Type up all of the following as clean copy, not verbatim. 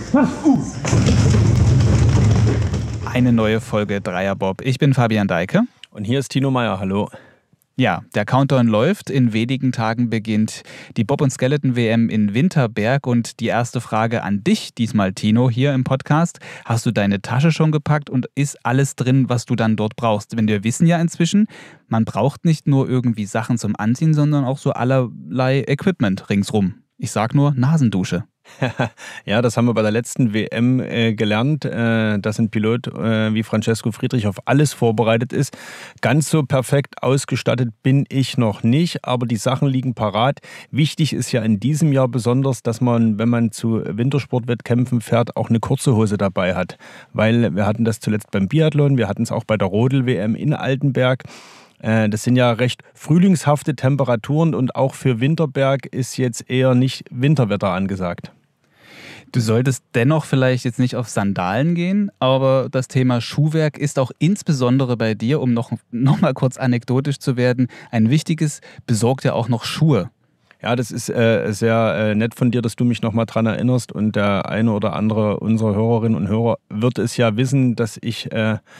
Eine neue Folge Dreierbob. Ich bin Fabian Deike. Und hier ist Tino Meyer. Hallo. Ja, der Countdown läuft. In wenigen Tagen beginnt die Bob- und Skeleton-WM in Winterberg. Und die erste Frage an dich diesmal, Tino, hier im Podcast. Hast du deine Tasche schon gepackt und ist alles drin, was du dann dort brauchst? Denn wir wissen ja inzwischen, man braucht nicht nur irgendwie Sachen zum Anziehen, sondern auch so allerlei Equipment ringsrum. Ich sag nur Nasendusche. Ja, das haben wir bei der letzten WM gelernt, dass ein Pilot wie Francesco Friedrich auf alles vorbereitet ist. Ganz so perfekt ausgestattet bin ich noch nicht, aber die Sachen liegen parat. Wichtig ist ja in diesem Jahr besonders, dass man, wenn man zu Wintersportwettkämpfen fährt, auch eine kurze Hose dabei hat. Weil wir hatten das zuletzt beim Biathlon, wir hatten es auch bei der Rodel-WM in Altenberg. Das sind ja recht frühlingshafte Temperaturen und auch für Winterberg ist jetzt eher nicht Winterwetter angesagt. Du solltest dennoch vielleicht jetzt nicht auf Sandalen gehen, aber das Thema Schuhwerk ist auch insbesondere bei dir, um noch mal kurz anekdotisch zu werden, ein wichtiges, besorgt ja auch noch Schuhe. Ja, das ist sehr nett von dir, dass du mich nochmal dran erinnerst, und der eine oder andere unserer Hörerinnen und Hörer wird es ja wissen, dass ich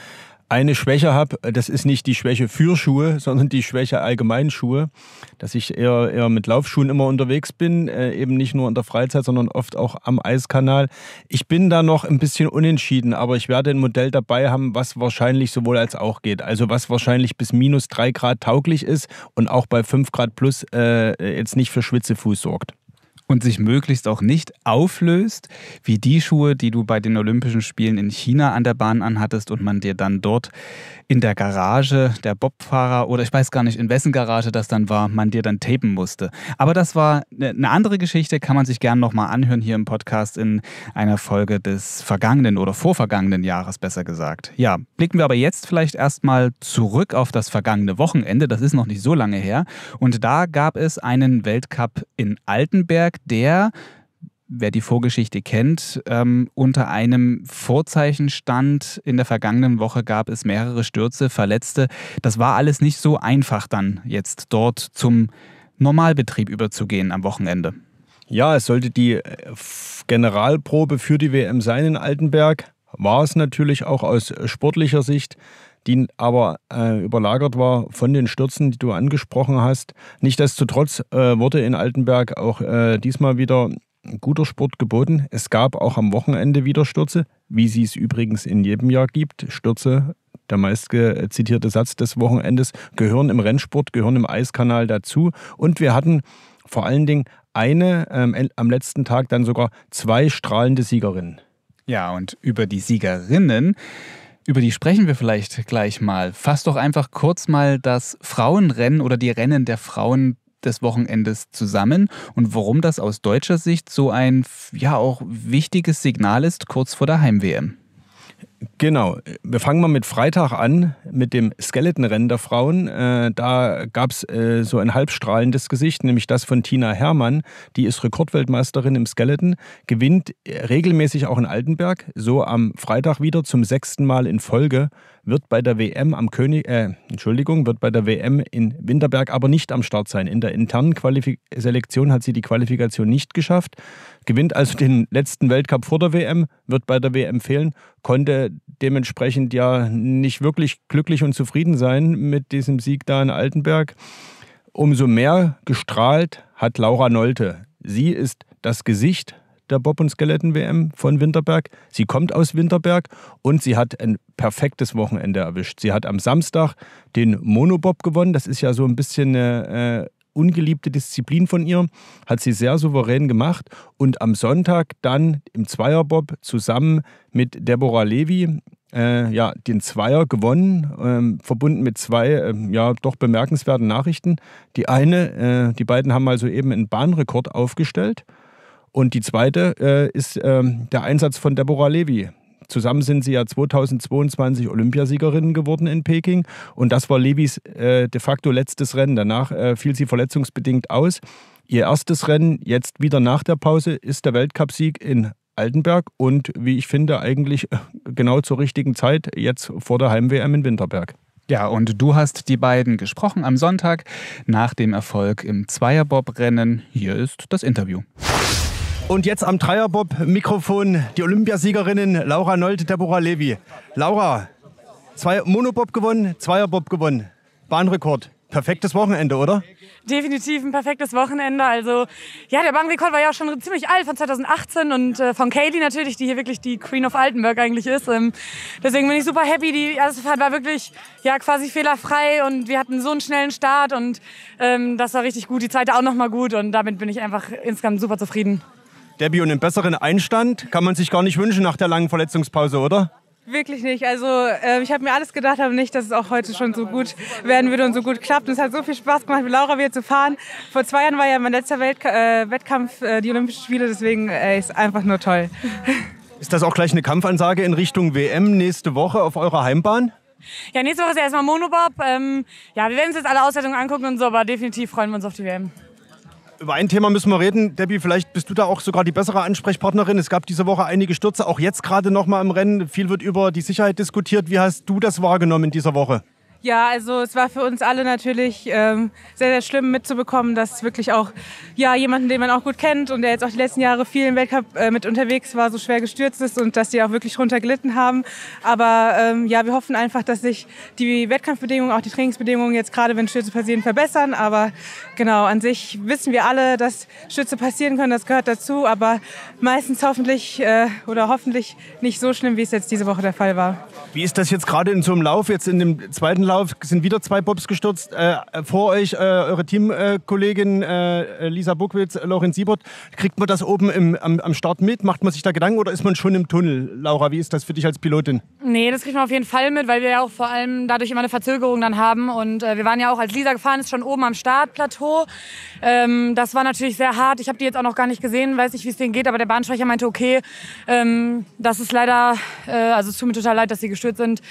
eine Schwäche habe. Das ist nicht die Schwäche für Schuhe, sondern die Schwäche allgemein Schuhe. Dass ich eher mit Laufschuhen immer unterwegs bin, eben nicht nur in der Freizeit, sondern oft auch am Eiskanal. Ich bin da noch ein bisschen unentschieden, aber ich werde ein Modell dabei haben, was wahrscheinlich sowohl als auch geht. Also was wahrscheinlich bis -3 Grad tauglich ist und auch bei 5 Grad plus jetzt nicht für Schwitzefuß sorgt. Und sich möglichst auch nicht auflöst, wie die Schuhe, die du bei den Olympischen Spielen in China an der Bahn anhattest und man dir dann dort in der Garage der Bobfahrer, oder ich weiß gar nicht, in wessen Garage das dann war, man dir dann tapen musste. Aber das war eine andere Geschichte, kann man sich gerne nochmal anhören hier im Podcast in einer Folge des vergangenen oder vorvergangenen Jahres, besser gesagt. Ja, blicken wir aber jetzt vielleicht erstmal zurück auf das vergangene Wochenende, das ist noch nicht so lange her. Und da gab es einen Weltcup in Altenberg, der, wer die Vorgeschichte kennt, unter einem Vorzeichen stand. In der vergangenen Woche gab es mehrere Stürze, Verletzte. Das war alles nicht so einfach dann jetzt dort zum Normalbetrieb überzugehen am Wochenende. Ja, es sollte die Generalprobe für die WM sein in Altenberg. War es natürlich auch aus sportlicher Sicht, die aber überlagert war von den Stürzen, die du angesprochen hast. Nichtsdestotrotz wurde in Altenberg auch diesmal wieder guter Sport geboten. Es gab auch am Wochenende wieder Stürze, wie sie es übrigens in jedem Jahr gibt. Stürze, der meist zitierte Satz des Wochenendes, gehören im Rennsport, gehören im Eiskanal dazu. Und wir hatten vor allen Dingen am letzten Tag dann sogar 2 strahlende Siegerinnen. Ja, und über die Siegerinnen, über die sprechen wir vielleicht gleich mal. Fass doch einfach kurz mal das Frauenrennen oder die Rennen der Frauen des Wochenendes zusammen und warum das aus deutscher Sicht so ein ja auch wichtiges Signal ist, kurz vor der Heim-WM. Genau, wir fangen mal mit Freitag an, mit dem Skeletonrennen der Frauen. Da gab es so ein halbstrahlendes Gesicht, nämlich das von Tina Herrmann. Die ist Rekordweltmeisterin im Skeleton, gewinnt regelmäßig auch in Altenberg, so am Freitag wieder zum 6. Mal in Folge, wird bei der WM wird bei der WM in Winterberg aber nicht am Start sein. In der internen Selektion hat sie die Qualifikation nicht geschafft, gewinnt also den letzten Weltcup vor der WM, wird bei der WM fehlen, konnte dementsprechend ja nicht wirklich glücklich und zufrieden sein mit diesem Sieg da in Altenberg. Umso mehr gestrahlt hat Laura Nolte. Sie ist das Gesicht der Bob- und Skeleton-WM von Winterberg. Sie kommt aus Winterberg und sie hat ein perfektes Wochenende erwischt. Sie hat am Samstag den Monobob gewonnen. Das ist ja so ein bisschen eine ungeliebte Disziplin von ihr. Hat sie sehr souverän gemacht. Und am Sonntag dann im Zweierbob zusammen mit Deborah Levy den Zweier gewonnen, verbunden mit 2 doch bemerkenswerten Nachrichten. Die beiden haben also eben einen Bahnrekord aufgestellt. Und die zweite ist der Einsatz von Deborah Levy. Zusammen sind sie ja 2022 Olympiasiegerinnen geworden in Peking. Und das war Levys de facto letztes Rennen. Danach fiel sie verletzungsbedingt aus. Ihr erstes Rennen, jetzt wieder nach der Pause, ist der Weltcupsieg in Altenberg. Und wie ich finde, eigentlich genau zur richtigen Zeit, jetzt vor der Heim-WM in Winterberg. Ja, und du hast die beiden gesprochen am Sonntag nach dem Erfolg im Zweierbob-Rennen. Hier ist das Interview. Und jetzt am Dreierbob-Mikrofon die Olympiasiegerinnen Laura Nolte, Deborah Levy. Laura, Monobob gewonnen, Zweierbob gewonnen. Bahnrekord. Perfektes Wochenende, oder? Definitiv ein perfektes Wochenende. Also ja, der Bahnrekord war ja auch schon ziemlich alt, von 2018 und von Kaylee natürlich, die hier wirklich die Queen of Altenburg eigentlich ist. Deswegen bin ich super happy. Die erste Fahrt war wirklich ja quasi fehlerfrei und wir hatten so einen schnellen Start und das war richtig gut. Die zweite auch nochmal gut und damit bin ich einfach insgesamt super zufrieden. Debbie, und einen besseren Einstand kann man sich gar nicht wünschen nach der langen Verletzungspause, oder? Wirklich nicht. Also ich habe mir alles gedacht, aber nicht, dass es auch heute schon so gut werden würde und so gut klappt. Und es hat so viel Spaß gemacht, mit Laura wieder zu fahren. Vor 2 Jahren war ja mein letzter Wettkampf, die Olympischen Spiele, deswegen ist einfach nur toll. Ist das auch gleich eine Kampfansage in Richtung WM nächste Woche auf eurer Heimbahn? Ja, nächste Woche ist ja erstmal Monobob. Ja, wir werden uns jetzt alle Auswertungen angucken und so, aber definitiv freuen wir uns auf die WM. Über ein Thema müssen wir reden. Debbie, vielleicht bist du da auch sogar die bessere Ansprechpartnerin. Es gab diese Woche einige Stürze, auch jetzt gerade noch mal im Rennen. Viel wird über die Sicherheit diskutiert. Wie hast du das wahrgenommen in dieser Woche? Ja, also es war für uns alle natürlich sehr, sehr schlimm mitzubekommen, dass wirklich auch ja, jemanden, den man auch gut kennt und der jetzt auch die letzten Jahre viel im Weltcup mit unterwegs war, so schwer gestürzt ist und dass die auch wirklich runter gelitten haben. Aber ja, wir hoffen einfach, dass sich die Wettkampfbedingungen, auch die Trainingsbedingungen jetzt gerade, wenn Stürze passieren, verbessern. Aber genau, an sich wissen wir alle, dass Stürze passieren können, das gehört dazu. Aber meistens hoffentlich oder hoffentlich nicht so schlimm, wie es jetzt diese Woche der Fall war. Wie ist das jetzt gerade in so einem Lauf? Jetzt in dem zweiten Lauf sind wieder 2 Bobs gestürzt. Vor euch eure Teamkollegin Lisa Buckwitz, Lorenz Siebert. Kriegt man das oben am Start mit? Macht man sich da Gedanken oder ist man schon im Tunnel? Laura, wie ist das für dich als Pilotin? Nee, das kriegt man auf jeden Fall mit, weil wir ja auch vor allem dadurch immer eine Verzögerung dann haben. Und wir waren ja auch, als Lisa gefahren ist, schon oben am Startplateau. Das war natürlich sehr hart. Ich habe die jetzt auch noch gar nicht gesehen, weiß nicht, wie es denen geht. Aber der Bahnsprecher meinte, okay, das ist leider, also es tut mir total leid, dass sie gestürzt sind.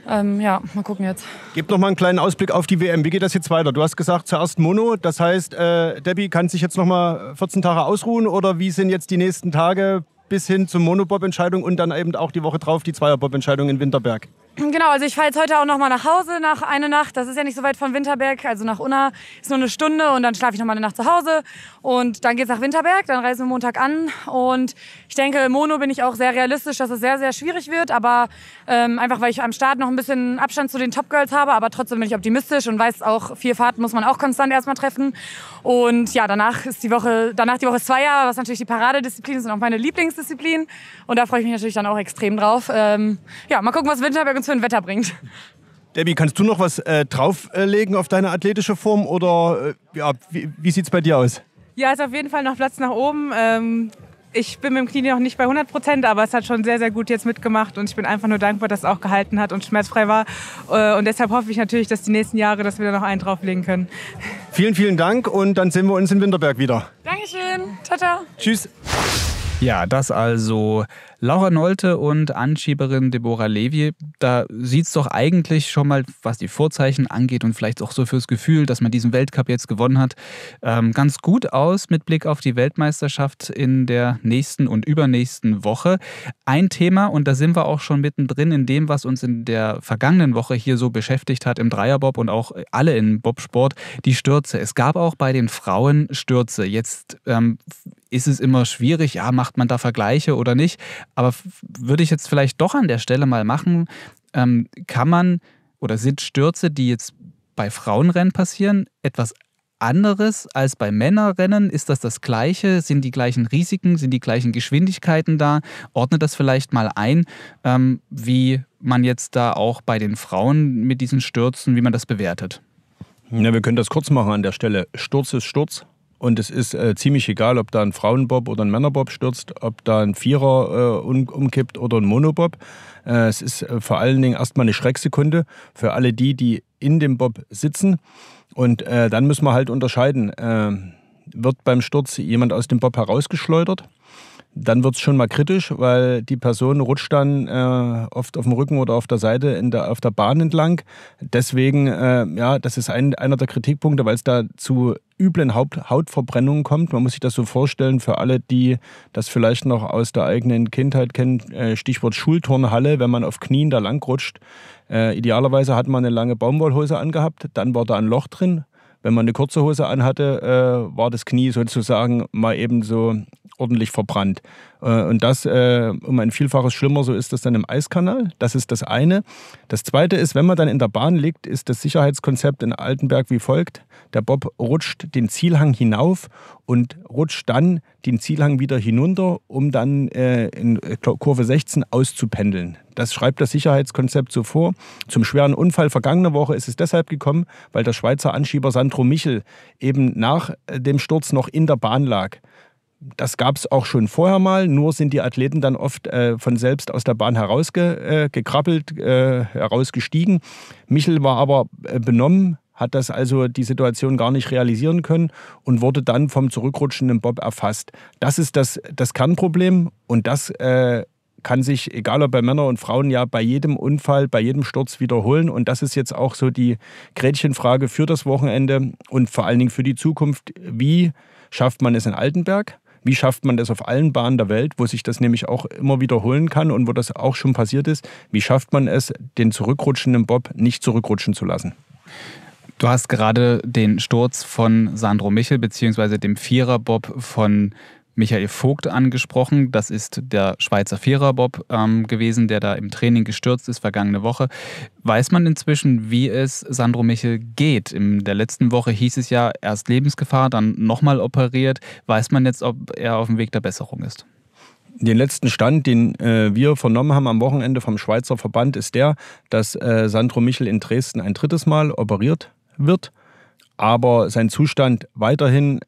Ja, mal gucken jetzt. Gebt noch mal einen kleinen Ausblick auf die WM. Wie geht das jetzt weiter? Du hast gesagt, zuerst Mono. Das heißt, Debbie kann sich jetzt noch mal 14 Tage ausruhen. Oder wie sind jetzt die nächsten Tage bis hin zur Monobob-Entscheidung und dann eben auch die Woche drauf die Zweierbob-Entscheidung in Winterberg? Genau, also ich fahre jetzt heute auch noch mal nach Hause nach einer Nacht. Das ist ja nicht so weit von Winterberg, also nach Unna ist nur eine Stunde und dann schlafe ich noch mal eine Nacht zu Hause und dann geht's nach Winterberg, dann reisen wir Montag an und ich denke, Mono bin ich auch sehr realistisch, dass es sehr, sehr schwierig wird, aber einfach, weil ich am Start noch ein bisschen Abstand zu den Top Girls habe, aber trotzdem bin ich optimistisch und weiß auch, 4 Fahrten muss man auch konstant erstmal treffen und ja, danach die Woche ist Zweier, was natürlich die Paradedisziplin ist und auch meine Lieblingsdisziplin und da freue ich mich natürlich dann auch extrem drauf. Ja, mal gucken, was Winterberg uns für ein Wetter bringt. Debbie, kannst du noch was drauflegen auf deine athletische Form oder ja, wie sieht es bei dir aus? Ja, ist auf jeden Fall noch Platz nach oben. Ich bin mit dem Knie noch nicht bei 100%, aber es hat schon sehr, sehr gut jetzt mitgemacht und ich bin einfach nur dankbar, dass es auch gehalten hat und schmerzfrei war. Und deshalb hoffe ich natürlich, dass die nächsten Jahre, dass wir da noch einen drauflegen können. Vielen, vielen Dank und dann sehen wir uns in Winterberg wieder. Dankeschön. Ciao, ciao. Tschüss. Ja, das also Laura Nolte und Anschieberin Deborah Levy. Da sieht es doch eigentlich schon mal, was die Vorzeichen angeht und vielleicht auch so fürs Gefühl, dass man diesen Weltcup jetzt gewonnen hat, ganz gut aus mit Blick auf die Weltmeisterschaft in der nächsten und übernächsten Woche. Ein Thema, und da sind wir auch schon mittendrin in dem, was uns in der vergangenen Woche hier so beschäftigt hat im Dreierbob und auch alle im Bobsport, die Stürze. Es gab auch bei den Frauen Stürze. Jetzt ist es immer schwierig, ja, macht man da Vergleiche oder nicht? Aber würde ich jetzt vielleicht doch an der Stelle mal machen, kann man oder sind Stürze, die jetzt bei Frauenrennen passieren, etwas anderes als bei Männerrennen? Ist das Gleiche? Sind die gleichen Risiken? Sind die gleichen Geschwindigkeiten da? Ordnet das vielleicht mal ein, wie man jetzt da auch bei den Frauen mit diesen Stürzen, wie man das bewertet? Ja, wir können das kurz machen an der Stelle. Sturz ist Sturz. Und es ist ziemlich egal, ob da ein Frauenbob oder ein Männerbob stürzt, ob da ein Vierer umkippt oder ein Monobob. Es ist vor allen Dingen erstmal eine Schrecksekunde für alle die in dem Bob sitzen. Und dann müssen wir halt unterscheiden, wird beim Sturz jemand aus dem Bob herausgeschleudert? Dann wird es schon mal kritisch, weil die Person rutscht dann oft auf dem Rücken oder auf der Seite auf der Bahn entlang. Deswegen, ja, das ist einer der Kritikpunkte, weil es da zu üblen Hautverbrennungen kommt. Man muss sich das so vorstellen, für alle, die das vielleicht noch aus der eigenen Kindheit kennen, Stichwort Schulturnhalle, wenn man auf Knien da lang rutscht. Idealerweise hat man eine lange Baumwollhose angehabt, dann war da ein Loch drin. wenn man eine kurze Hose anhatte, war das Knie sozusagen mal eben so ordentlich verbrannt. Und das um ein Vielfaches schlimmer, so ist das dann im Eiskanal. Das ist das eine. Das zweite ist, wenn man dann in der Bahn liegt, ist das Sicherheitskonzept in Altenberg wie folgt. Der Bob rutscht den Zielhang hinauf und rutscht dann den Zielhang wieder hinunter, um dann in Kurve 16 auszupendeln. Das schreibt das Sicherheitskonzept so vor. Zum schweren Unfall vergangene Woche ist es deshalb gekommen, weil der Schweizer Anschieber Sandro Michel eben nach dem Sturz noch in der Bahn lag. Das gab es auch schon vorher mal, nur sind die Athleten dann oft von selbst aus der Bahn herausgekrabbelt, herausgestiegen. Michel war aber benommen, hat das also die Situation gar nicht realisieren können und wurde dann vom zurückrutschenden Bob erfasst. Das ist das Kernproblem und das kann sich, egal ob bei Männern und Frauen, ja bei jedem Unfall, bei jedem Sturz wiederholen. Und das ist jetzt auch so die Gretchenfrage für das Wochenende und vor allen Dingen für die Zukunft. Wie schafft man es in Altenberg? Wie schafft man das auf allen Bahnen der Welt, wo sich das nämlich auch immer wiederholen kann und wo das auch schon passiert ist? Wie schafft man es, den zurückrutschenden Bob nicht zurückrutschen zu lassen? Du hast gerade den Sturz von Sandro Michel bzw. dem Viererbob von Michael Vogt angesprochen. Das ist der Schweizer Viererbob gewesen, der da im Training gestürzt ist vergangene Woche. Weiß man inzwischen, wie es Sandro Michel geht? In der letzten Woche hieß es ja erst Lebensgefahr, dann nochmal operiert. Weiß man jetzt, ob er auf dem Weg der Besserung ist? Den letzten Stand, den wir vernommen haben am Wochenende vom Schweizer Verband, ist der, dass Sandro Michel in Dresden ein drittes Mal operiert wird, aber sein Zustand weiterhin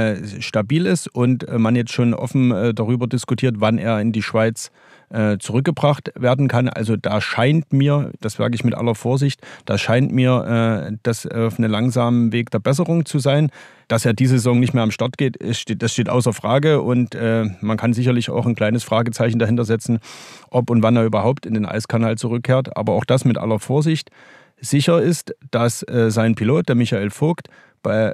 stabil ist und man jetzt schon offen darüber diskutiert, wann er in die Schweiz zurückgebracht werden kann. Also da scheint mir, das sage ich mit aller Vorsicht, da scheint mir das auf einem langsamen Weg der Besserung zu sein. Dass er diese Saison nicht mehr am Start geht, das steht außer Frage und man kann sicherlich auch ein kleines Fragezeichen dahinter setzen, ob und wann er überhaupt in den Eiskanal zurückkehrt. Aber auch das mit aller Vorsicht. Sicher ist, dass sein Pilot, der Michael Vogt, der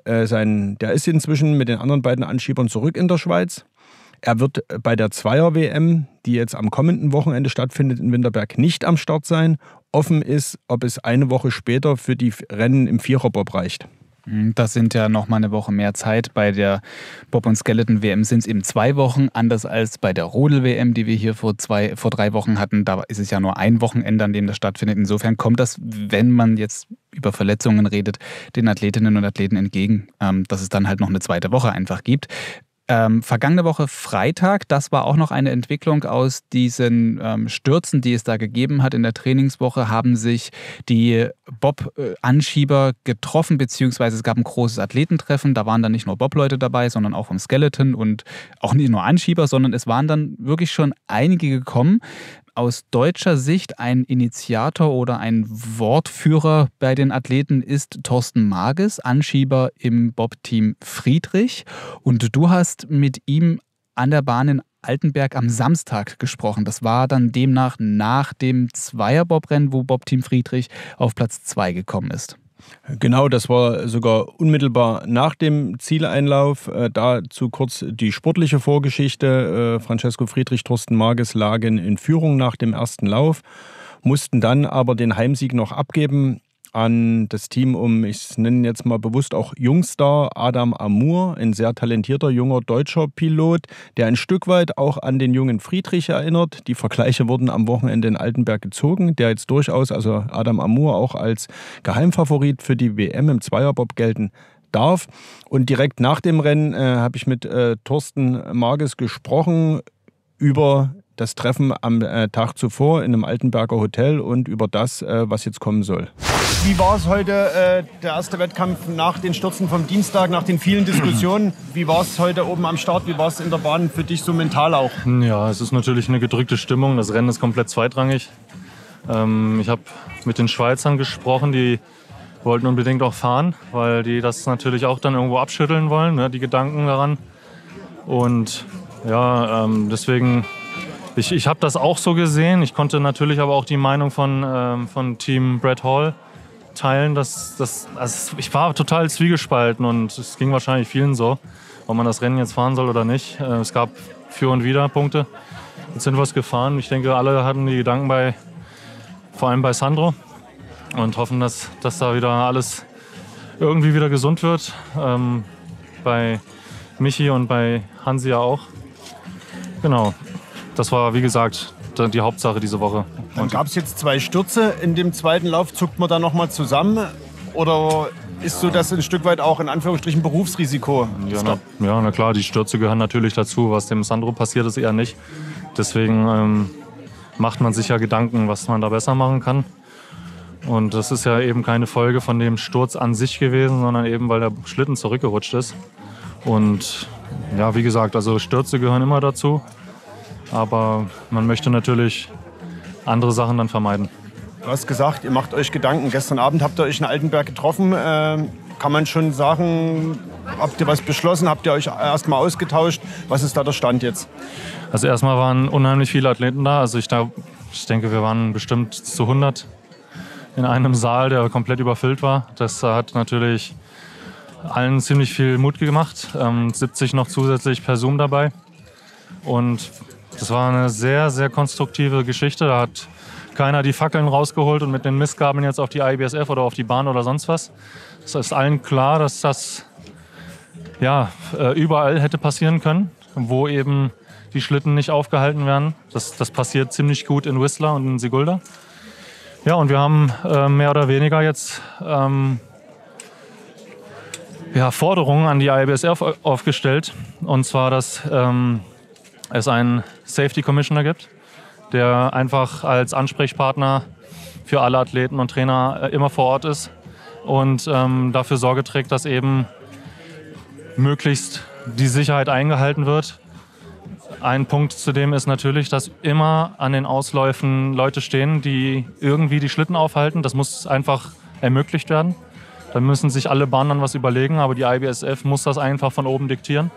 ist inzwischen mit den anderen beiden Anschiebern zurück in der Schweiz. Er wird bei der Zweier-WM, die jetzt am kommenden Wochenende stattfindet in Winterberg, nicht am Start sein. Offen ist, ob es eine Woche später für die Rennen im Viererbob reicht. Das sind ja noch mal eine Woche mehr Zeit. Bei der Bob- und Skeleton-WM sind es eben 2 Wochen, anders als bei der Rodel-WM, die wir hier vor 3 Wochen hatten. Da ist es ja nur ein Wochenende, an dem das stattfindet. Insofern kommt das, wenn man jetzt über Verletzungen redet, den Athletinnen und Athleten entgegen, dass es dann halt noch eine zweite Woche einfach gibt. Vergangene Woche Freitag, das war auch noch eine Entwicklung aus diesen Stürzen, die es da gegeben hat in der Trainingswoche, haben sich die Bob-Anschieber getroffen, beziehungsweise es gab ein großes Athletentreffen. Da waren dann nicht nur Bob-Leute dabei, sondern auch vom Skeleton und auch nicht nur Anschieber, sondern es waren dann wirklich schon einige gekommen. Aus deutscher Sicht ein Initiator oder ein Wortführer bei den Athleten ist Thorsten Marges, Anschieber im Bob-Team Friedrich. Und du hast mit ihm an der Bahn in Altenberg am Samstag gesprochen. Das war dann demnach nach dem Zweierbob-Rennen, wo Bob-Team Friedrich auf Platz 2 gekommen ist. Genau, das war sogar unmittelbar nach dem Zieleinlauf. Dazu kurz die sportliche Vorgeschichte. Francesco Friedrich, Thorsten Marges lagen in Führung nach dem ersten Lauf, mussten dann aber den Heimsieg noch abgeben an das Team ich nenne jetzt mal bewusst auch Jungstar Adam Amour, ein sehr talentierter junger deutscher Pilot, der ein Stück weit auch an den jungen Friedrich erinnert. Die Vergleiche wurden am Wochenende in Altenberg gezogen, der jetzt durchaus, also Adam Amour, auch als Geheimfavorit für die WM im Zweierbob gelten darf. Und direkt nach dem Rennen habe ich mit Thorsten Marges gesprochen über das Treffen am Tag zuvor in einem Altenberger Hotel und über das, was jetzt kommen soll. Wie war es heute, der erste Wettkampf nach den Stürzen vom Dienstag, nach den vielen Diskussionen? Wie war es heute oben am Start? Wie war es in der Bahn für dich so mental auch? Ja, es ist natürlich eine gedrückte Stimmung. Das Rennen ist komplett zweitrangig. Ich habe mit den Schweizern gesprochen, die wollten unbedingt auch fahren, weil die das natürlich auch dann irgendwo abschütteln wollen, ne, die Gedanken daran. Und ja, deswegen... Ich habe das auch so gesehen. Ich konnte natürlich aber auch die Meinung von Team Brett Hall teilen. Also ich war total zwiegespalten und es ging wahrscheinlich vielen so, ob man das Rennen jetzt fahren soll oder nicht. Es gab für und wider Punkte. Jetzt sind wir es gefahren. Ich denke, alle hatten die Gedanken vor allem bei Sandro und hoffen, dass da wieder alles irgendwie wieder gesund wird. Bei Michi und bei Hansi ja auch. Genau, das war wie gesagt die Hauptsache diese Woche. Dann gab es jetzt 2 Stürze. In dem zweiten Lauf zuckt man da nochmal zusammen? Oder ist so das ein Stück weit auch in Anführungsstrichen Berufsrisiko? Ja, na klar, die Stürze gehören natürlich dazu. Was dem Sandro passiert ist, eher nicht. Deswegen macht man sich ja Gedanken, was man da besser machen kann. Und das ist ja eben keine Folge von dem Sturz an sich gewesen, sondern eben, weil der Schlitten zurückgerutscht ist. Und ja, wie gesagt, also Stürze gehören immer dazu. Aber man möchte natürlich andere Sachen dann vermeiden. Du hast gesagt, ihr macht euch Gedanken. Gestern Abend habt ihr euch in Altenberg getroffen. Kann man schon sagen, habt ihr was beschlossen? Habt ihr euch erstmal ausgetauscht? Was ist da der Stand jetzt? Also erstmal waren unheimlich viele Athleten da. Also ich denke, wir waren bestimmt zu 100 in einem Saal, der komplett überfüllt war. Das hat natürlich allen ziemlich viel Mut gemacht. 70 noch zusätzlich per Zoom dabei. Und das war eine sehr, sehr konstruktive Geschichte. Da hat keiner die Fackeln rausgeholt und mit den Mistgabeln jetzt auf die IBSF oder auf die Bahn oder sonst was. Es ist allen klar, dass das überall hätte passieren können, wo eben die Schlitten nicht aufgehalten werden. Das passiert ziemlich gut in Whistler und in Sigulda. Ja, und wir haben mehr oder weniger jetzt Forderungen an die IBSF aufgestellt. Und zwar, dass es einen Safety Commissioner gibt, der einfach als Ansprechpartner für alle Athleten und Trainer immer vor Ort ist und dafür Sorge trägt, dass eben möglichst die Sicherheit eingehalten wird. Ein Punkt zudem ist natürlich, dass immer an den Ausläufen Leute stehen, die irgendwie die Schlitten aufhalten. Das muss einfach ermöglicht werden. Da müssen sich alle Bahnen dann was überlegen, aber die IBSF muss das einfach von oben diktieren.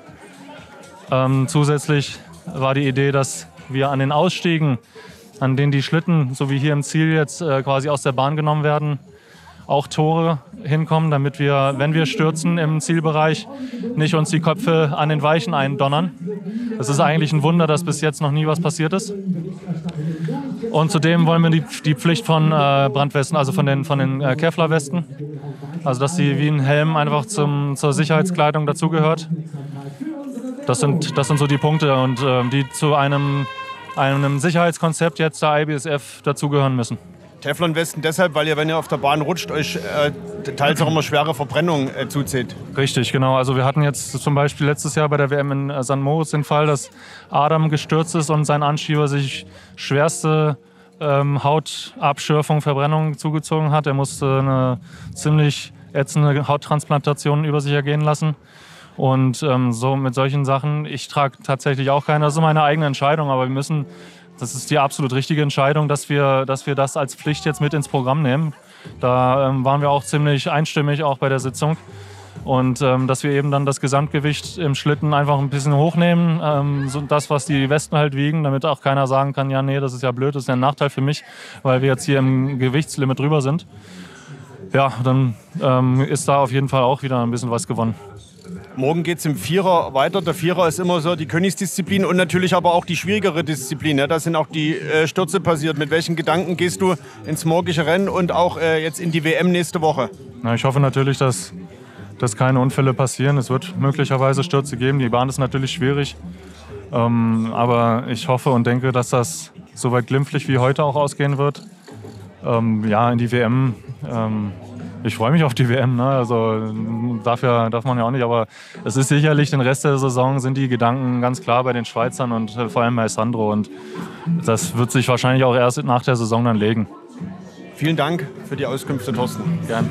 Zusätzlich war die Idee, dass wir an den Ausstiegen, an denen die Schlitten, so wie hier im Ziel jetzt quasi aus der Bahn genommen werden, auch Tore hinkommen, damit wir, wenn wir stürzen im Zielbereich, nicht uns die Köpfe an den Weichen eindonnern. Das ist eigentlich ein Wunder, dass bis jetzt noch nie was passiert ist. Und zudem wollen wir die Pflicht von Brandwesten, also von den Kevlar-Westen, also dass sie wie ein Helm einfach zur Sicherheitskleidung dazugehört. Das sind so die Punkte, und die zu einem Sicherheitskonzept jetzt der IBSF dazugehören müssen. Teflonwesten deshalb, weil ihr, wenn ihr auf der Bahn rutscht, euch teils auch immer schwere Verbrennungen zuzieht. Richtig, genau. Also wir hatten jetzt zum Beispiel letztes Jahr bei der WM in St. Moritz den Fall, dass Adam gestürzt ist und sein Anschieber sich schwerste Hautabschürfung, Verbrennung zugezogen hat. Er musste eine ziemlich ätzende Hauttransplantation über sich ergehen lassen. Und so mit solchen Sachen, ich trage tatsächlich auch keine, das ist meine eigene Entscheidung, aber das ist die absolut richtige Entscheidung, dass wir das als Pflicht jetzt mit ins Programm nehmen. Da waren wir auch ziemlich einstimmig, auch bei der Sitzung. Und dass wir eben dann das Gesamtgewicht im Schlitten einfach ein bisschen hochnehmen, so das, was die Westen halt wiegen, damit auch keiner sagen kann, ja nee, das ist ja blöd, das ist ja ein Nachteil für mich, weil wir jetzt hier im Gewichtslimit drüber sind. Ja, dann ist da auf jeden Fall auch wieder ein bisschen was gewonnen. Morgen geht es im Vierer weiter. Der Vierer ist immer so die Königsdisziplin und natürlich aber auch die schwierigere Disziplin. Ja, da sind auch die Stürze passiert. Mit welchen Gedanken gehst du ins morgige Rennen und auch jetzt in die WM nächste Woche? Na, ich hoffe natürlich, dass keine Unfälle passieren. Es wird möglicherweise Stürze geben. Die Bahn ist natürlich schwierig. Aber ich hoffe und denke, dass das so weit glimpflich wie heute auch ausgehen wird. In die WM. Ich freue mich auf die WM, ne? Also darf man ja auch nicht, aber es ist sicherlich den Rest der Saison sind die Gedanken ganz klar bei den Schweizern und vor allem bei Sandro, und das wird sich wahrscheinlich auch erst nach der Saison dann legen. Vielen Dank für die Auskünfte, Thorsten. Gern.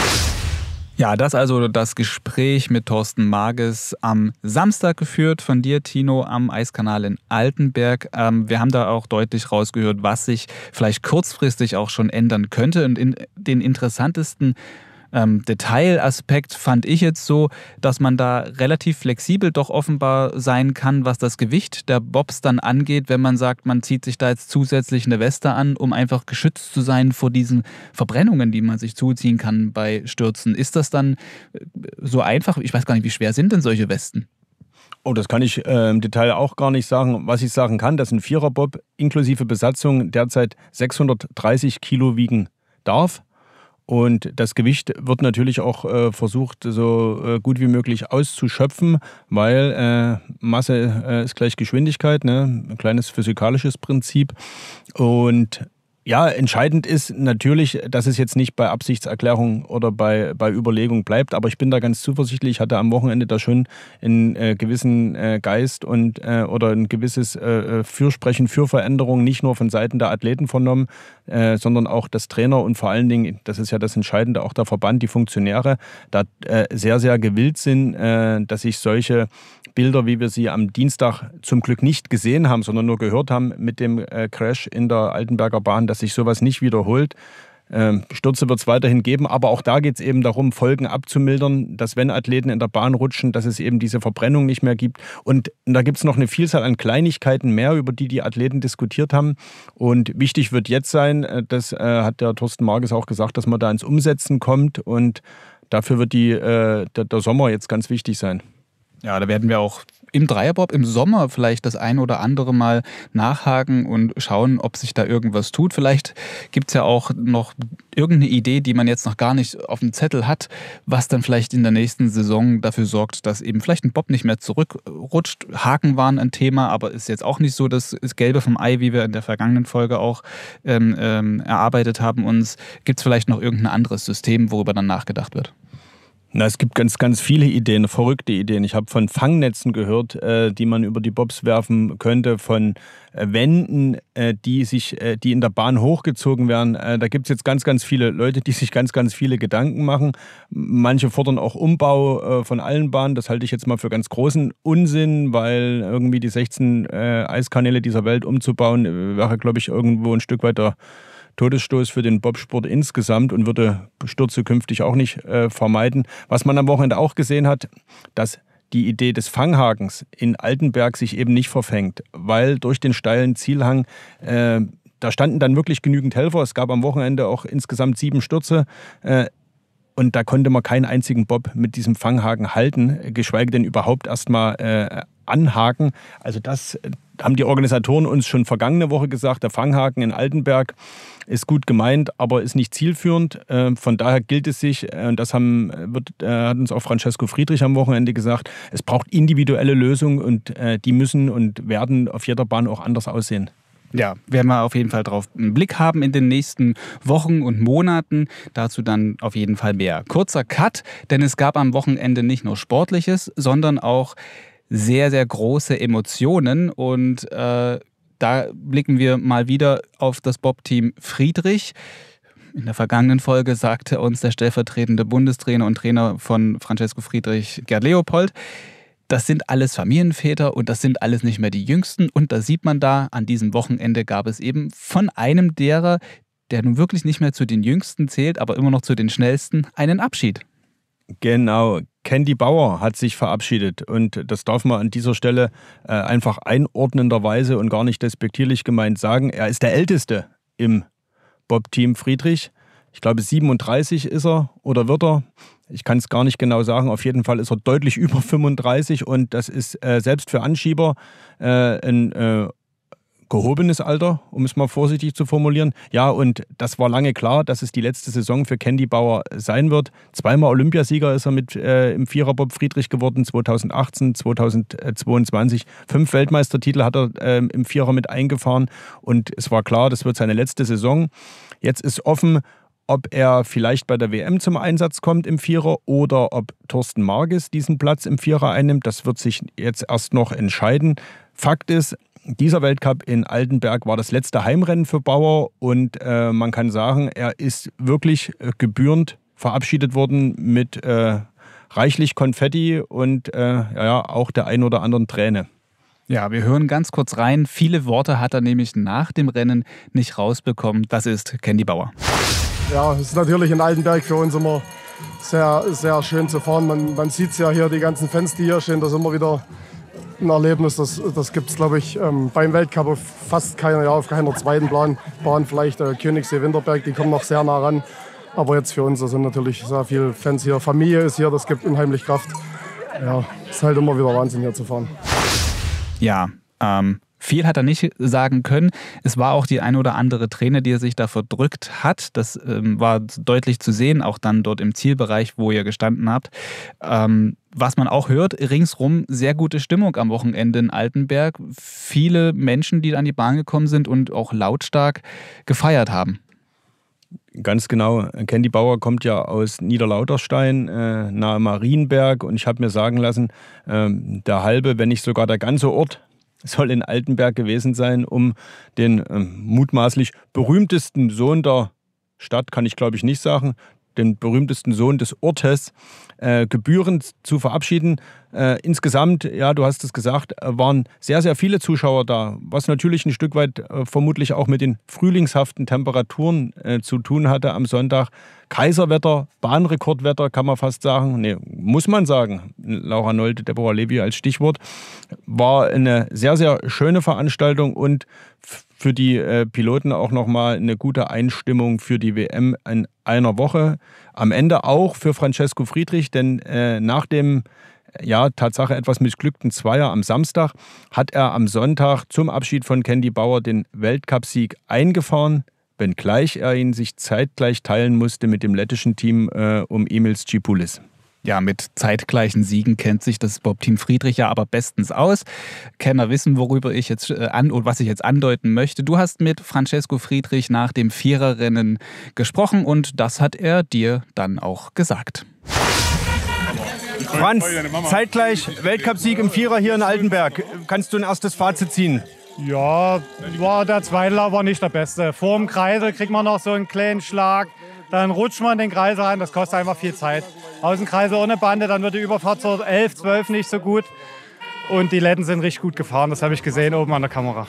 Ja, das also das Gespräch mit Thorsten Marges am Samstag geführt von dir, Tino, am Eiskanal in Altenberg. Wir haben da auch deutlich rausgehört, was sich vielleicht kurzfristig auch schon ändern könnte. Und in den interessantesten Detailaspekt fand ich jetzt so, dass man da relativ flexibel doch offenbar sein kann, was das Gewicht der Bobs dann angeht, wenn man sagt, man zieht sich da jetzt zusätzlich eine Weste an, um einfach geschützt zu sein vor diesen Verbrennungen, die man sich zuziehen kann bei Stürzen. Ist das dann so einfach? Ich weiß gar nicht, wie schwer sind denn solche Westen? Oh, das kann ich im Detail auch gar nicht sagen. Was ich sagen kann, dass ein Viererbob inklusive Besatzung derzeit 630 Kilo wiegen darf. Und das Gewicht wird natürlich auch versucht, so gut wie möglich auszuschöpfen, weil Masse ist gleich Geschwindigkeit, ne? Ein kleines physikalisches Prinzip. Und ja, entscheidend ist natürlich, dass es jetzt nicht bei Absichtserklärung oder bei Überlegung bleibt, aber ich bin da ganz zuversichtlich. Ich hatte am Wochenende da schon einen gewissen Geist und oder ein gewisses Fürsprechen für Veränderungen, nicht nur von Seiten der Athleten vernommen, sondern auch das Trainer und vor allen Dingen, das ist ja das Entscheidende, auch der Verband, die Funktionäre, da sehr, sehr gewillt sind, dass sich solche Bilder, wie wir sie am Dienstag zum Glück nicht gesehen haben, sondern nur gehört haben mit dem Crash in der Altenberger Bahn, dass sich sowas nicht wiederholt. Stürze wird es weiterhin geben, aber auch da geht es eben darum, Folgen abzumildern, dass wenn Athleten in der Bahn rutschen, dass es eben diese Verbrennung nicht mehr gibt. Und da gibt es noch eine Vielzahl an Kleinigkeiten mehr, über die Athleten diskutiert haben. Und wichtig wird jetzt sein, das hat der Thorsten Marges auch gesagt, dass man da ins Umsetzen kommt und dafür wird der Sommer jetzt ganz wichtig sein. Ja, da werden wir auch im Dreierbob im Sommer vielleicht das ein oder andere Mal nachhaken und schauen, ob sich da irgendwas tut. Vielleicht gibt es ja auch noch irgendeine Idee, die man jetzt noch gar nicht auf dem Zettel hat, was dann vielleicht in der nächsten Saison dafür sorgt, dass eben vielleicht ein Bob nicht mehr zurückrutscht. Haken waren ein Thema, aber ist jetzt auch nicht so das Gelbe vom Ei, wie wir in der vergangenen Folge auch erarbeitet haben. Uns gibt es vielleicht noch irgendein anderes System, worüber dann nachgedacht wird? Na, es gibt ganz, ganz viele Ideen, verrückte Ideen. Ich habe von Fangnetzen gehört, die man über die Bobs werfen könnte, von Wänden, die in der Bahn hochgezogen werden. Da gibt es jetzt ganz, ganz viele Leute, die sich ganz, ganz viele Gedanken machen. Manche fordern auch Umbau von allen Bahnen. Das halte ich jetzt mal für ganz großen Unsinn, weil irgendwie die 16 Eiskanäle dieser Welt umzubauen, wäre, glaube ich, irgendwo ein Stück weiter Todesstoß für den Bobsport insgesamt und würde Stürze künftig auch nicht vermeiden. Was man am Wochenende auch gesehen hat, dass die Idee des Fanghakens in Altenberg sich eben nicht verfängt, weil durch den steilen Zielhang, da standen dann wirklich genügend Helfer. Es gab am Wochenende auch insgesamt 7 Stürze. Und da konnte man keinen einzigen Bob mit diesem Fanghaken halten, geschweige denn überhaupt erstmal anhaken. Also das haben die Organisatoren uns schon vergangene Woche gesagt. Der Fanghaken in Altenberg ist gut gemeint, aber ist nicht zielführend. Von daher gilt es sich, und das hat uns auch Francesco Friedrich am Wochenende gesagt, es braucht individuelle Lösungen und die müssen und werden auf jeder Bahn auch anders aussehen. Ja, werden wir auf jeden Fall drauf einen Blick haben in den nächsten Wochen und Monaten. Dazu dann auf jeden Fall mehr. Kurzer Cut, denn es gab am Wochenende nicht nur Sportliches, sondern auch sehr, sehr große Emotionen. Und da blicken wir mal wieder auf das Bob-Team Friedrich. In der vergangenen Folge sagte uns der stellvertretende Bundestrainer und Trainer von Francesco Friedrich, Gerd Leopold, das sind alles Familienväter und das sind alles nicht mehr die Jüngsten. Und da sieht man da, an diesem Wochenende gab es eben von einem derer, der nun wirklich nicht mehr zu den Jüngsten zählt, aber immer noch zu den Schnellsten, einen Abschied. Genau, Candy Bauer hat sich verabschiedet und das darf man an dieser Stelle einfach einordnenderweise und gar nicht despektierlich gemeint sagen. Er ist der Älteste im Bob-Team Friedrich. Ich glaube 37 ist er oder wird er. Ich kann es gar nicht genau sagen. Auf jeden Fall ist er deutlich über 35 und das ist selbst für Anschieber ein gehobenes Alter, um es mal vorsichtig zu formulieren. Ja, und das war lange klar, dass es die letzte Saison für Candy Bauer sein wird. 2-mal Olympiasieger ist er mit im Viererbob Friedrich geworden, 2018, 2022. 5 Weltmeistertitel hat er im Vierer mit eingefahren und es war klar, das wird seine letzte Saison. Jetzt ist offen, ob er vielleicht bei der WM zum Einsatz kommt im Vierer oder ob Thorsten Marges diesen Platz im Vierer einnimmt. Das wird sich jetzt erst noch entscheiden. Fakt ist, dieser Weltcup in Altenberg war das letzte Heimrennen für Bauer und man kann sagen, er ist wirklich gebührend verabschiedet worden mit reichlich Konfetti und auch der ein oder anderen Träne. Ja, wir hören ganz kurz rein. Viele Worte hat er nämlich nach dem Rennen nicht rausbekommen. Das ist Candy Bauer. Ja, es ist natürlich in Altenberg für uns immer sehr, sehr schön zu fahren. Man sieht es ja hier, die ganzen Fans, die hier stehen, das ist immer wieder ein Erlebnis. Das gibt es, glaube ich, beim Weltcup auf fast auf keiner zweiten Bahn. Vielleicht Königssee, Winterberg, die kommen noch sehr nah ran. Aber jetzt für uns sind natürlich sehr viele Fans hier. Familie ist hier, das gibt unheimlich Kraft. Ja, es ist halt immer wieder Wahnsinn, hier zu fahren. Ja, Viel hat er nicht sagen können. Es war auch die eine oder andere Träne, die er sich da verdrückt hat. Das war deutlich zu sehen, auch dann dort im Zielbereich, wo ihr gestanden habt. Was man auch hört, ringsrum sehr gute Stimmung am Wochenende in Altenberg. Viele Menschen, die an die Bahn gekommen sind und auch lautstark gefeiert haben. Ganz genau. Candy Bauer kommt ja aus Niederlauterstein, nahe Marienberg. Und ich habe mir sagen lassen, der halbe, wenn nicht sogar der ganze Ort soll in Altenberg gewesen sein, um den mutmaßlich berühmtesten Sohn der Stadt, kann ich glaube ich nicht sagen, den berühmtesten Sohn des Ortes gebührend zu verabschieden. Insgesamt, ja, du hast es gesagt, waren sehr, sehr viele Zuschauer da, was natürlich ein Stück weit vermutlich auch mit den frühlingshaften Temperaturen zu tun hatte am Sonntag. Kaiserwetter, Bahnrekordwetter kann man fast sagen, nee, muss man sagen, Laura Nolte, Deborah Levy als Stichwort, war eine sehr, sehr schöne Veranstaltung und für die Piloten auch nochmal eine gute Einstimmung für die WM in einer Woche. Am Ende auch für Francesco Friedrich, denn nach dem Tatsache etwas missglückten Zweier am Samstag hat er am Sonntag zum Abschied von Candy Bauer den Weltcupsieg eingefahren, wenngleich er ihn sich zeitgleich teilen musste mit dem lettischen Team um Emils Cipoulis. Ja, mit zeitgleichen Siegen kennt sich das Bob-Team Friedrich ja aber bestens aus. Kenner wissen, worüber ich jetzt und was ich jetzt andeuten möchte. Du hast mit Francesco Friedrich nach dem Viererrennen gesprochen und das hat er dir dann auch gesagt. Franz, zeitgleich Weltcupsieg im Vierer hier in Altenberg. Kannst du ein erstes Fazit ziehen? Ja, der Zweitlauf war nicht der beste. Vor dem Kreisel kriegt man noch so einen kleinen Schlag. Dann rutscht man in den Kreisel rein, das kostet einfach viel Zeit. Aus dem Kreisel ohne Bande, dann wird die Überfahrt zur 11, 12 nicht so gut. Und die Letten sind richtig gut gefahren, das habe ich gesehen oben an der Kamera.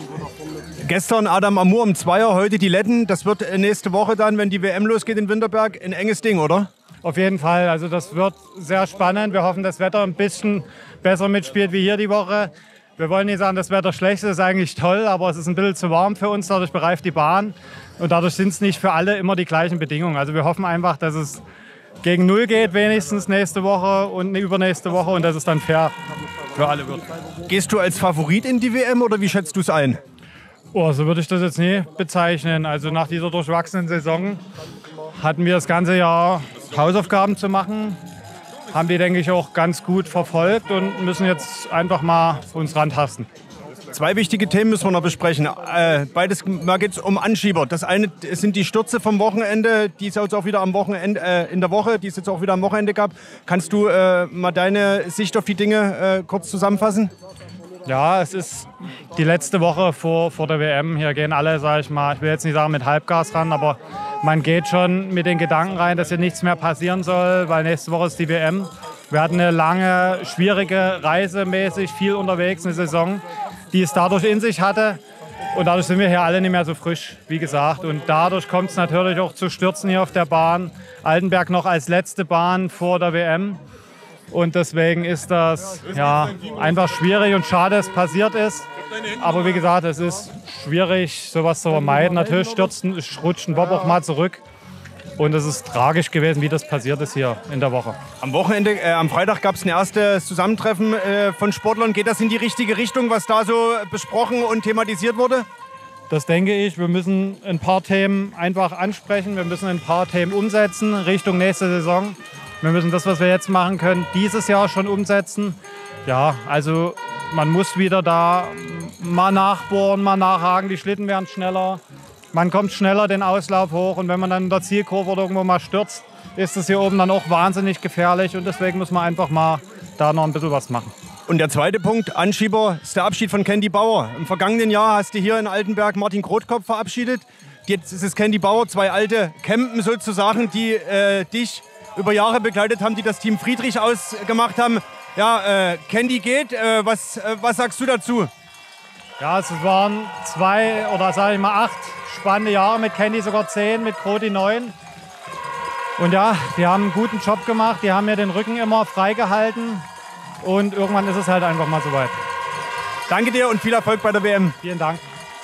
Gestern Adam Amour im Zweier, heute die Letten. Das wird nächste Woche dann, wenn die WM losgeht in Winterberg, ein enges Ding, oder? Auf jeden Fall, also das wird sehr spannend. Wir hoffen, das Wetter ein bisschen besser mitspielt wie hier die Woche. Wir wollen nicht sagen, das Wetter schlecht ist eigentlich toll, aber es ist ein bisschen zu warm für uns, dadurch bereift die Bahn. Und dadurch sind es nicht für alle immer die gleichen Bedingungen. Also wir hoffen einfach, dass es gegen Null geht, wenigstens nächste Woche und übernächste Woche und dass es dann fair für alle wird. Gehst du als Favorit in die WM oder wie schätzt du es ein? Oh, so würde ich das jetzt nie bezeichnen. Also nach dieser durchwachsenen Saison hatten wir das ganze Jahr Hausaufgaben zu machen. Haben die, denke ich, auch ganz gut verfolgt und müssen jetzt einfach mal uns rantasten. Zwei wichtige Themen müssen wir noch besprechen. Beides, mal geht es um Anschieber. Das eine sind die Stürze vom Wochenende, die es jetzt auch wieder am Wochenende in der Woche, die es jetzt auch wieder am Wochenende gab. Kannst du mal deine Sicht auf die Dinge kurz zusammenfassen? Ja, es ist die letzte Woche vor der WM. Hier gehen alle, sage ich mal, ich will jetzt nicht sagen mit Halbgas ran, aber man geht schon mit den Gedanken rein, dass hier nichts mehr passieren soll, weil nächste Woche ist die WM. Wir hatten eine lange, schwierige Reise, mäßig viel unterwegs, eine Saison, die es dadurch in sich hatte. Und dadurch sind wir hier alle nicht mehr so frisch, wie gesagt. Und dadurch kommt es natürlich auch zu Stürzen hier auf der Bahn. Altenberg noch als letzte Bahn vor der WM. Und deswegen ist das einfach schwierig und schade, dass es passiert ist. Aber wie gesagt, es ist schwierig, sowas zu vermeiden. Natürlich rutscht ein Bob auch mal zurück. Und es ist tragisch gewesen, wie das passiert ist hier in der Woche. Am Wochenende, am Freitag gab es ein erstes Zusammentreffen von Sportlern. Geht das in die richtige Richtung, was da so besprochen und thematisiert wurde? Das denke ich. Wir müssen ein paar Themen einfach ansprechen. Wir müssen ein paar Themen umsetzen Richtung nächste Saison. Wir müssen das, was wir jetzt machen können, dieses Jahr schon umsetzen. Ja, also man muss wieder da mal nachbohren, mal nachhaken. Die Schlitten werden schneller. Man kommt schneller den Auslauf hoch. Und wenn man dann in der Zielkurve oder irgendwo mal stürzt, ist es hier oben dann auch wahnsinnig gefährlich. Und deswegen muss man einfach mal da noch ein bisschen was machen. Und der zweite Punkt, Anschieber, ist der Abschied von Candy Bauer. Im vergangenen Jahr hast du hier in Altenberg Martin Grothkopf verabschiedet. Jetzt ist es Candy Bauer, zwei alte Campen sozusagen, die dich über Jahre begleitet haben, die das Team Friedrich ausgemacht haben. Ja, Candy geht. Was sagst du dazu? Ja, es waren 2 oder sage ich mal 8 spannende Jahre mit Candy, sogar 10, mit Croti 9. Und ja, die haben einen guten Job gemacht, die haben mir den Rücken immer freigehalten und irgendwann ist es halt einfach mal soweit. Danke dir und viel Erfolg bei der WM. Vielen Dank.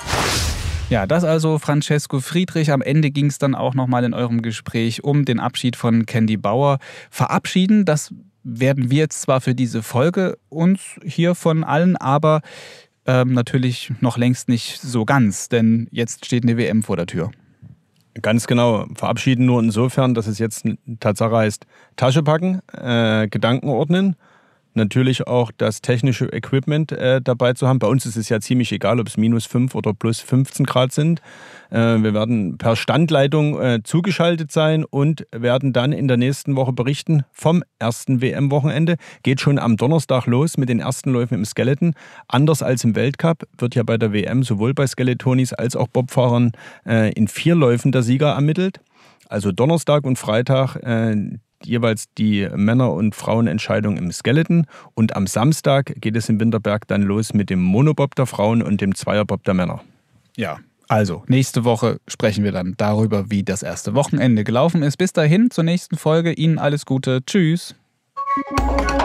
Ja, das also Francesco Friedrich. Am Ende ging es dann auch nochmal in eurem Gespräch um den Abschied von Candy Bauer. Verabschieden, das werden wir jetzt zwar für diese Folge uns hier von allen, aber natürlich noch längst nicht so ganz, denn jetzt steht eine WM vor der Tür. Ganz genau. Verabschieden nur insofern, dass es jetzt Tatsache heißt, Tasche packen, Gedanken ordnen, natürlich auch das technische Equipment dabei zu haben. Bei uns ist es ja ziemlich egal, ob es -5 oder +15 Grad sind. Wir werden per Standleitung zugeschaltet sein und werden dann in der nächsten Woche berichten vom ersten WM-Wochenende. Geht schon am Donnerstag los mit den ersten Läufen im Skeleton. Anders als im Weltcup wird ja bei der WM sowohl bei Skeletonis als auch Bobfahrern in 4 Läufen der Sieger ermittelt. Also Donnerstag und Freitag jeweils die Männer- und Frauenentscheidung im Skeleton. Und am Samstag geht es in Winterberg dann los mit dem Monobob der Frauen und dem Zweierbob der Männer. Ja, also nächste Woche sprechen wir dann darüber, wie das erste Wochenende gelaufen ist. Bis dahin, zur nächsten Folge. Ihnen alles Gute. Tschüss.